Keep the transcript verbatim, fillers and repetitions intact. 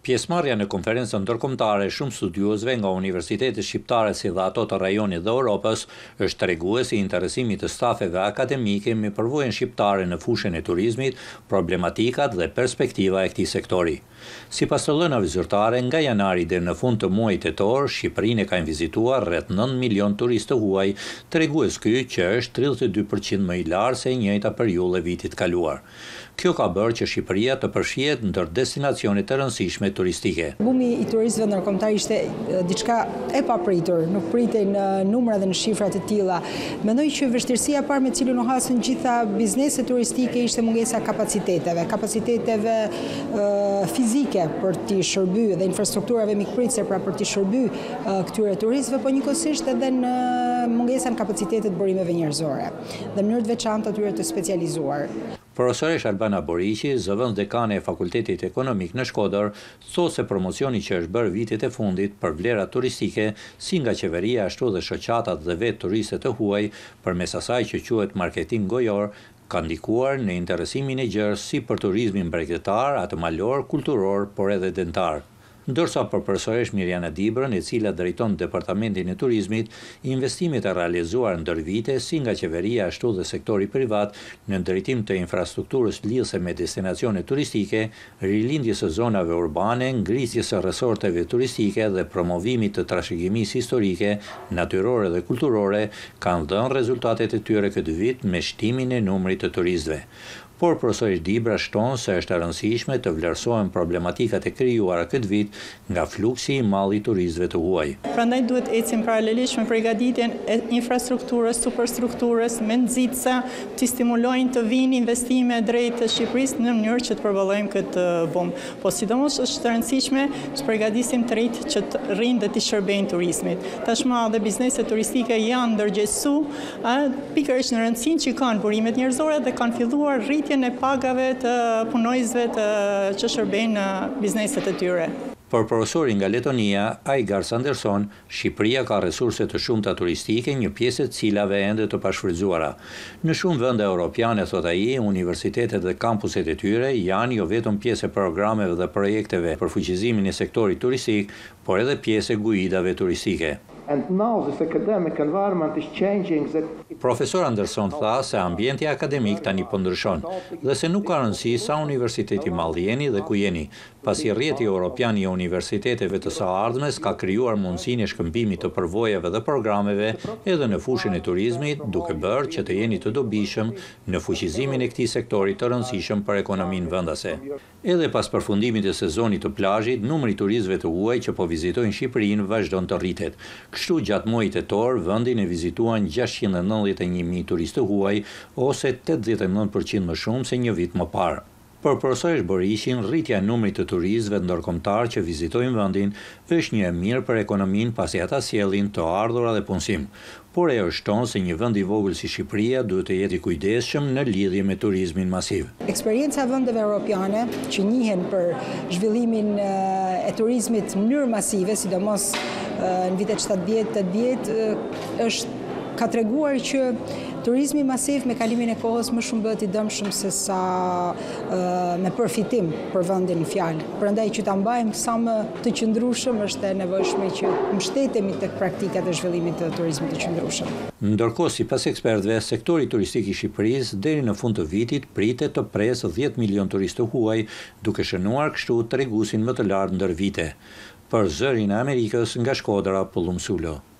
Pjesëmarrja në konferencën ndërkombëtare shumë studiuesve nga universitetet shqiptare si dhe ato të rajonit dhe Europës është treguesi i interesimit të stafeve akademike me përvojën shqiptare në fushën e turizmit, problematikat dhe perspektiva e këtij sektori. Sipas të lënave zyrtare, nga janari deri në fund të muajit tetor, Shqipërinë e kanë vizituar rreth nëntë milion turistë huaj, tregues ky që është tridhjetë e dy përqind më i lartë se e njëjta periudhë e vitit kaluar. Kjo ka bërë që Shqipëria të përfshihet ndër destinacionet të rëndësishme turistike. Bumi i turistëve ndërkombëtar ishte diçka e papritur, nuk pritej në numra dhe në shifra të tilla. Mendoj që vështirësia e parë me cilën u hasën gjitha bizneset turistike ishte mungesa e kapaciteteve, kapaciteteve uh, fizike për t'i shërbyer dhe infrastrukturave mikpritëse pra për t'i shërbyer uh, këtyre turistëve, po njëkohësisht edhe në mungesa në kapacitetet burimeve njerëzore dhe mënyrë të veçantë atyre të specializuar. Profesoresh Albana Boriqi, zëvendës dekane e Fakultetit Ekonomik në Shkodër, thotë se promocioni që është bërë vitet e fundit për vlerat turistike, si nga qeveria ashtu dhe shoqatat dhe vetë turistët të huaj, përmes asaj që quhet marketing gojor, ka ndikuar në interesimin e gjerë si për turizmin bregdetar, atë malor, kulturor, por edhe dentar. Ndërsa për profesoresh Mirjana Dibrën, e cila drejton Departamentin e Turizmit, investimet e realizuar ndër vite si nga qeveria ashtu dhe sektori privat në drejtim të infrastrukturës lidhëse me destinacione turistike, rilindjes së zonave urbane, ngritjes së resorteve turistike dhe promovimit të trashëgimisë historike, natyrore dhe kulturore, kanë dhënë rezultatet e tyre këtë vit me shtimin e numrit të turistëve. Por profesori Dibra shton se është e rëndësishme të vlerësohen problematikat e krijuara këtë vit nga fluksi i madh i turistëve të huaj. Prandaj duhet ecim paralelisht me përgatitjen e infrastrukturës, superstrukturës, me nxitsa të stimulojnë të vinë investime drejt të Shqipërisë në mënyrë që të përballojmë këtë bomë. Po sidomos është e rëndësishme të përgatisim të rinjt që të rrinë dhe të shërbejnë turizmit. Tashmë edhe bizneset turistike janë ndërgjegjësuar pikërisht në rëndësinë që kanë burimet njerëzore dhe kanë filluar rritje e pagave të punojësve të që shërbejnë në bizneset e tyre. Për profesorin nga Letonia, Aigar Sanderson, Shqipëria ka resurse të shumta turistike, një pjesë e cilave ende të pashfrytzuara. Në shumë vende europiane, thot ai, universitetet dhe kampuset e tyre janë jo vetëm pjesë e programeve dhe projekteve për fuqizimin e sektorit turistik, por edhe pjesë e guidave turistike. And now this academic environment is changing that... Profesor Anderson tha se ambienti akademik tani po ndryshon dhe se nuk ka rëndësi sa universiteti mall jeni dhe ku jeni, pasi rrjeti europian i universiteteve të së ardhmes ka krijuar mundësinë e shkëmbimit të përvojave dhe programeve edhe në fushën e turizmit, duke bërë që të jeni të dobishëm në fuqizimin e këtij sektori të rëndësishëm për ekonominë vendase. Edhe pas përfundimit të sezonit të plazhit, numri i turistëve të huaj që po vizitojnë Shqipërinë vazhdon të rritet. Kështu gjatë muajit tetor, vendin e vizituan gjashtëqind e nëntëdhjetë e një mijë turistë huaj, ose tetëdhjetë e nëntë përqind më shumë se një vit më parë. Për profesoresh Boriqin, rritja e numrit të turistëve ndërkombëtar që vizitojnë vendin është një e mirë për ekonominë pasi ata sjellin të ardhurë dhe punësim. Por e shton se një vend i vogël si Shqipëria duhet të jetë i kujdesshëm në lidhje me turizmin masiv. Eksperjenca e vendeve europiane që njihen për zhvillimin e turizmit në mënyrë masive, sidomos në vitet shtatëdhjetë tetëdhjetë, është ka treguar që turizmi masiv me kalimin e kohës më shumë bëhet i dëmshëm se sa uh, me përfitim për vendin në fjalë. Prandaj që ta mbajmë sa më të qëndrueshëm është e nevojshme që mbështetemi tek praktikat e zhvillimit të turizmit të qëndrueshëm. Ndërkohë, sipas ekspertëve, sektori turistik i Shqipërisë deri në fund të vitit pritet të presë dhjetë milion turistë huaj, duke shënuar kështu treguesin më të lartë ndër vite. Për Zërin e Amerikës nga Shkodra, Pullum Sulo.